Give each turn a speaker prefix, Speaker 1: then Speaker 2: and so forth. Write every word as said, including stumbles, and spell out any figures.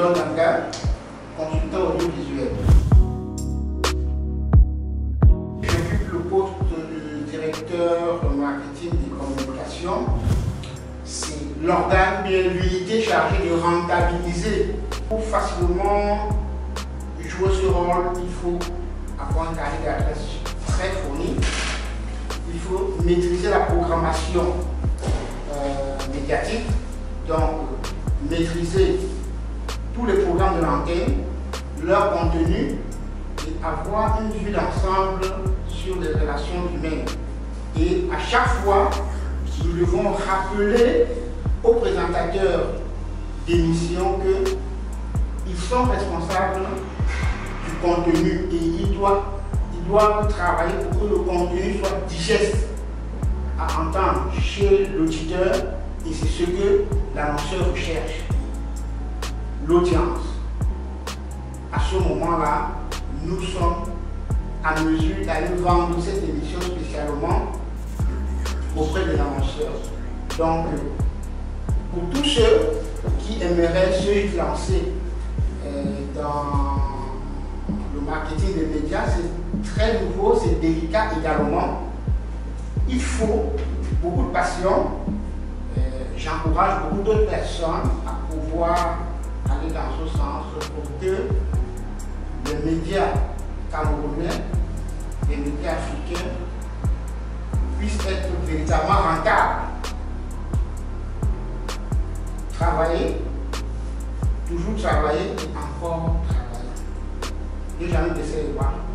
Speaker 1: John Anga, consultant audiovisuel. J'occupe le poste de directeur marketing et communication. C'est l'organe bien l'unité chargée de rentabiliser. Pour facilement jouer ce rôle, il faut avoir un carnet d'adresse très fourni. Il faut maîtriser la programmation euh, médiatique, donc maîtriser tous les programmes de l'antenne, leur contenu et avoir une vue d'ensemble sur les relations humaines. Et à chaque fois, nous devons rappeler aux présentateurs d'émissions qu'ils sont responsables du contenu et ils doivent, ils doivent travailler pour que le contenu soit digeste à entendre chez l'auditeur, et c'est ce que l'annonceur recherche, l'audience. À ce moment-là, nous sommes à mesure d'aller vendre cette émission spécialement auprès des annonceurs. Donc, pour tous ceux qui aimeraient se lancer euh, dans le marketing des médias, c'est très nouveau, c'est délicat également. Il faut beaucoup de passion. Euh, J'encourage beaucoup d'autres personnes à pouvoir aller dans ce sens pour que les médias camerounais, les médias africains puissent être véritablement rentables. Travailler, toujours travailler et encore travailler. Et jamais d'essayer de voir.